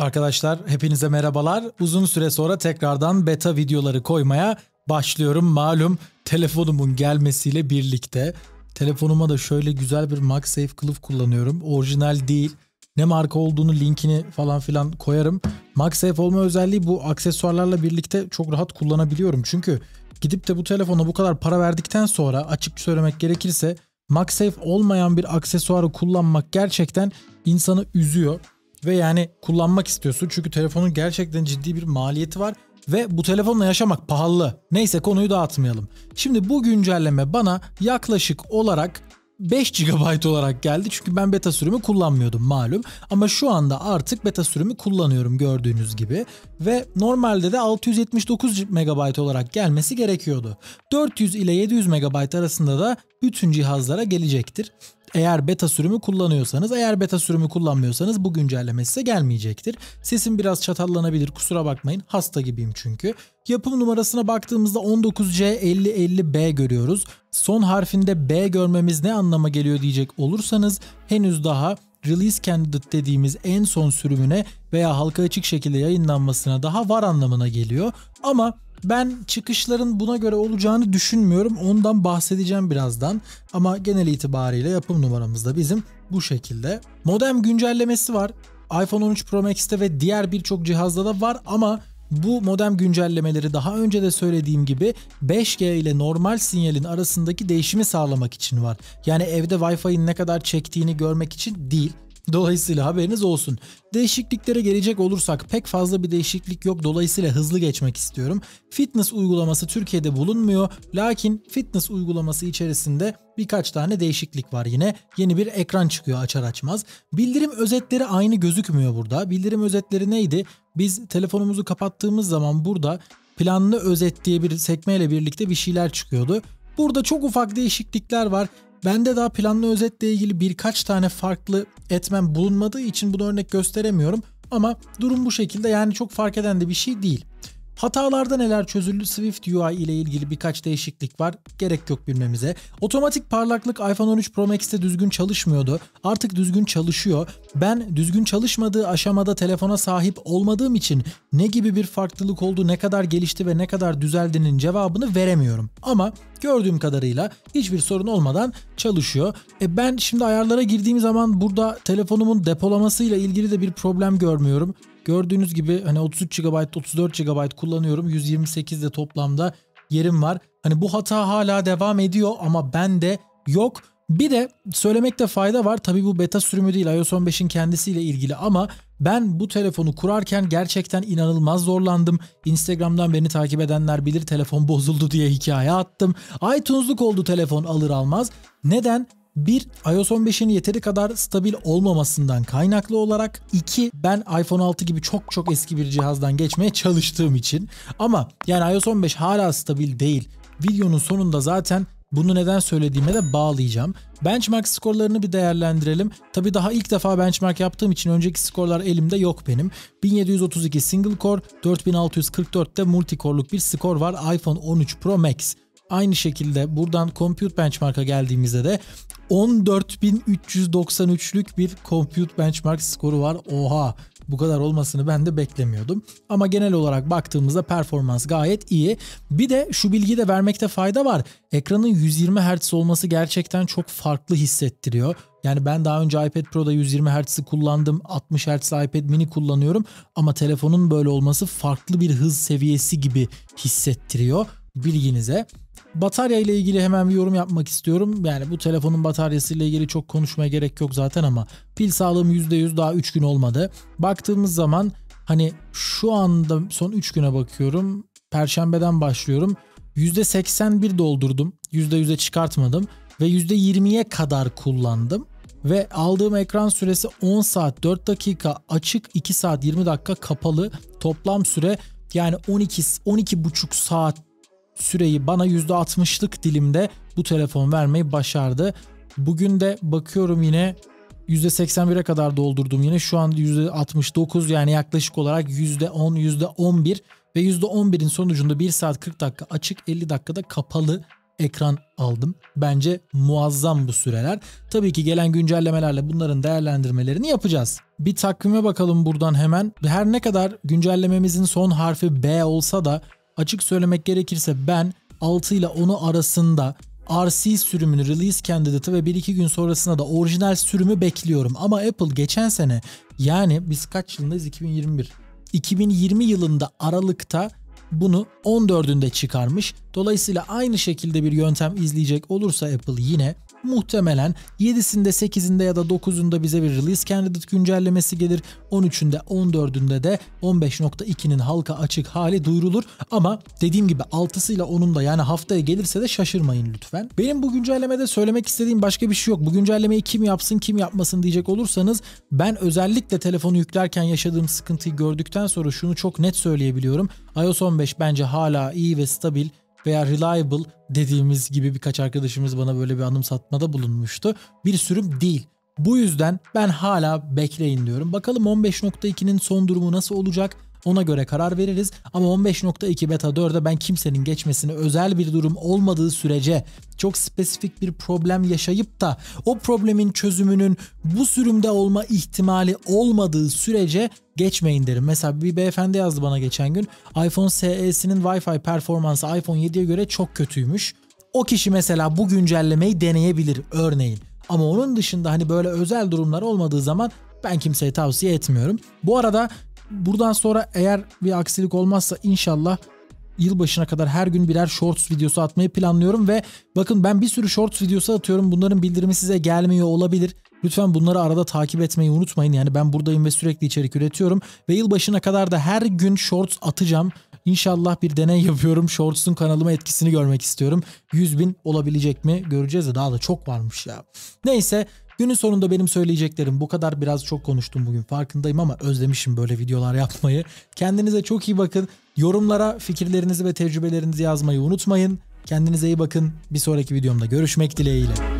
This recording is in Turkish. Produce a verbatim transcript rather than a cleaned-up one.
Arkadaşlar hepinize merhabalar. Uzun süre sonra tekrardan beta videoları koymaya başlıyorum. Malum telefonumun gelmesiyle birlikte. Telefonuma da şöyle güzel bir MagSafe kılıf kullanıyorum. Orijinal değil. Ne marka olduğunu linkini falan filan koyarım. MagSafe olma özelliği bu aksesuarlarla birlikte çok rahat kullanabiliyorum. Çünkü gidip de bu telefona bu kadar para verdikten sonra açık söylemek gerekirse MagSafe olmayan bir aksesuarı kullanmak gerçekten insanı üzüyor. Ve yani kullanmak istiyorsun çünkü telefonun gerçekten ciddi bir maliyeti var ve bu telefonla yaşamak pahalı. Neyse konuyu dağıtmayalım. Şimdi bu güncelleme bana yaklaşık olarak beş gigabayt olarak geldi çünkü ben beta sürümü kullanmıyordum malum. Ama şu anda artık beta sürümü kullanıyorum gördüğünüz gibi. Ve normalde de altı yüz yetmiş dokuz megabayt olarak gelmesi gerekiyordu. dört yüz ile yedi yüz megabayt arasında da bütün cihazlara gelecektir. Eğer beta sürümü kullanıyorsanız, eğer beta sürümü kullanmıyorsanız bu güncelleme size gelmeyecektir. Sesim biraz çatallanabilir, kusura bakmayın, hasta gibiyim çünkü. Yapım numarasına baktığımızda on dokuz C elli elli B görüyoruz. Son harfinde B görmemiz ne anlama geliyor diyecek olursanız henüz daha release candidate dediğimiz en son sürümüne veya halka açık şekilde yayınlanmasına daha var anlamına geliyor. Ama ben çıkışların buna göre olacağını düşünmüyorum. Ondan bahsedeceğim birazdan. Ama genel itibariyle yapım numaramız da bizim bu şekilde. Modem güncellemesi var. iPhone on üç Pro Max'te ve diğer birçok cihazda da var ama bu modem güncellemeleri daha önce de söylediğim gibi beş G ile normal sinyalin arasındaki değişimi sağlamak için var. Yani evde Wi-Fi'nin ne kadar çektiğini görmek için değil. Dolayısıyla haberiniz olsun. Değişikliklere gelecek olursak pek fazla bir değişiklik yok. Dolayısıyla hızlı geçmek istiyorum. Fitness uygulaması Türkiye'de bulunmuyor. Lakin fitness uygulaması içerisinde birkaç tane değişiklik var yine. Yeni bir ekran çıkıyor açar açmaz. Bildirim özetleri aynı gözükmüyor burada. Bildirim özetleri neydi? Biz telefonumuzu kapattığımız zaman burada planlı özet diye bir sekmeyle birlikte bir şeyler çıkıyordu. Burada çok ufak değişiklikler var. Bende daha planlı özetle ilgili birkaç tane farklı etmen bulunmadığı için bunu örnek gösteremiyorum. Ama durum bu şekilde, yani çok fark eden de bir şey değil. Hatalarda neler çözüldü? Swift U I ile ilgili birkaç değişiklik var. Gerek yok bilmemize. Otomatik parlaklık iPhone on üç Pro Max'te düzgün çalışmıyordu. Artık düzgün çalışıyor. Ben düzgün çalışmadığı aşamada telefona sahip olmadığım için ne gibi bir farklılık oldu, ne kadar gelişti ve ne kadar düzeldiğinin cevabını veremiyorum. Ama gördüğüm kadarıyla hiçbir sorun olmadan çalışıyor. E ben şimdi ayarlara girdiğim zaman burada telefonumun depolamasıyla ilgili de bir problem görmüyorum. Gördüğünüz gibi hani otuz üç gigabayt, otuz dört gigabayt kullanıyorum. yüz yirmi sekiz de toplamda yerim var. Hani bu hata hala devam ediyor ama bende yok. Bir de söylemekte fayda var. Tabii bu beta sürümü değil, iOS on beşin kendisiyle ilgili ama ben bu telefonu kurarken gerçekten inanılmaz zorlandım. Instagram'dan beni takip edenler bilir, telefon bozuldu diye hikaye attım. iTunes'luk oldu telefon alır almaz. Neden? Bir, iOS on beşin yeteri kadar stabil olmamasından kaynaklı olarak. İki, ben iPhone altı gibi çok çok eski bir cihazdan geçmeye çalıştığım için. Ama yani iOS on beş hala stabil değil. Videonun sonunda zaten bunu neden söylediğime de bağlayacağım. Benchmark skorlarını bir değerlendirelim. Tabii daha ilk defa benchmark yaptığım için önceki skorlar elimde yok benim. bin yedi yüz otuz iki single core, dört bin altı yüz kırk dört de multi core'luk bir skor var iPhone on üç Pro Max. Aynı şekilde buradan Compute Benchmark'a geldiğimizde de on dört bin üç yüz doksan üçlük bir Compute Benchmark skoru var. Oha! Bu kadar olmasını ben de beklemiyordum. Ama genel olarak baktığımızda performans gayet iyi. Bir de şu bilgiyi de vermekte fayda var. Ekranın yüz yirmi hertz olması gerçekten çok farklı hissettiriyor. Yani ben daha önce iPad Pro'da yüz yirmi hertz'i kullandım. altmış hertz'li iPad mini kullanıyorum. Ama telefonun böyle olması farklı bir hız seviyesi gibi hissettiriyor. Bilginize. Batarya ile ilgili hemen bir yorum yapmak istiyorum. Yani bu telefonun bataryası ile ilgili çok konuşmaya gerek yok zaten ama pil sağlığım yüzde yüz, daha üç gün olmadı. Baktığımız zaman hani şu anda son üç güne bakıyorum. Perşembeden başlıyorum. yüzde seksen bir doldurdum. yüzde yüze çıkartmadım ve yüzde yirmiye kadar kullandım. Ve aldığım ekran süresi on saat dört dakika, açık iki saat yirmi dakika, kapalı. Toplam süre yani on iki on iki buçuk saat süreyi bana yüzde altmışlık dilimde bu telefon vermeyi başardı. Bugün de bakıyorum yine yüzde seksen bire kadar doldurdum. Yine şu an yüzde altmış dokuz, yani yaklaşık olarak yüzde on, yüzde on bir ve yüzde on birin sonucunda bir saat kırk dakika açık, elli dakikada kapalı ekran aldım. Bence muazzam bu süreler. Tabii ki gelen güncellemelerle bunların değerlendirmelerini yapacağız. Bir takvime bakalım buradan hemen. Her ne kadar güncellememizin son harfi B olsa da açık söylemek gerekirse ben altı ile onu arasında R C sürümünü, release candidate'ı ve bir iki gün sonrasında da orijinal sürümü bekliyorum. Ama Apple geçen sene, yani biz kaç yılındayız? iki bin yirmi bir. iki bin yirmi yılında Aralık'ta bunu on dördünde çıkarmış. Dolayısıyla aynı şekilde bir yöntem izleyecek olursa Apple yine muhtemelen yedisinde, sekizinde ya da dokuzunda bize bir release candidate güncellemesi gelir. on üçünde, on dördünde de on beş nokta ikinin halka açık hali duyurulur. Ama dediğim gibi altısıyla onunda, yani haftaya gelirse de şaşırmayın lütfen. Benim bu güncellemede söylemek istediğim başka bir şey yok. Bu güncellemeyi kim yapsın kim yapmasın diyecek olursanız, ben özellikle telefonu yüklerken yaşadığım sıkıntıyı gördükten sonra şunu çok net söyleyebiliyorum. iOS on beş bence hala iyi ve stabil veya reliable dediğimiz gibi birkaç arkadaşımız bana böyle bir anımsatmada bulunmuştu. Bir sürüm değil. Bu yüzden ben hala bekleyin diyorum. Bakalım on beş nokta ikinin son durumu nasıl olacak? Ona göre karar veririz. Ama on beş nokta iki beta dörde ben kimsenin geçmesini, özel bir durum olmadığı sürece, çok spesifik bir problem yaşayıp da o problemin çözümünün bu sürümde olma ihtimali olmadığı sürece geçmeyin derim. Mesela bir beyefendi yazdı bana geçen gün. iPhone S E'sinin Wi-Fi performansı iPhone yediye göre çok kötüymüş. O kişi mesela bu güncellemeyi deneyebilir örneğin. Ama onun dışında hani böyle özel durumlar olmadığı zaman ben kimseye tavsiye etmiyorum. Bu arada buradan sonra eğer bir aksilik olmazsa inşallah yılbaşına kadar her gün birer shorts videosu atmayı planlıyorum ve bakın ben bir sürü shorts videosu atıyorum. Bunların bildirimi size gelmiyor olabilir. Lütfen bunları arada takip etmeyi unutmayın. Yani ben buradayım ve sürekli içerik üretiyorum ve yılbaşına kadar da her gün shorts atacağım. İnşallah bir deney yapıyorum. Shorts'un kanalıma etkisini görmek istiyorum. yüz bin olabilecek mi? Göreceğiz de daha da çok varmış ya. Neyse, günün sonunda benim söyleyeceklerim bu kadar. Biraz çok konuştum bugün, farkındayım, ama özlemişim böyle videolar yapmayı. Kendinize çok iyi bakın. Yorumlara fikirlerinizi ve tecrübelerinizi yazmayı unutmayın. Kendinize iyi bakın. Bir sonraki videomda görüşmek dileğiyle.